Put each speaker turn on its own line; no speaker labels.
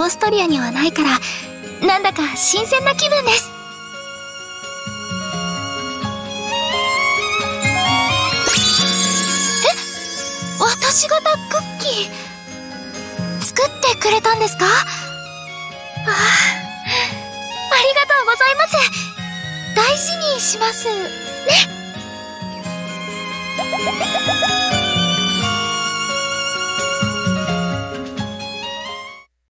ーストリアにはないから、なんだか新鮮な気分です。え、私型クッキー作ってくれたんですか？ありがとうございます。大事にしますね。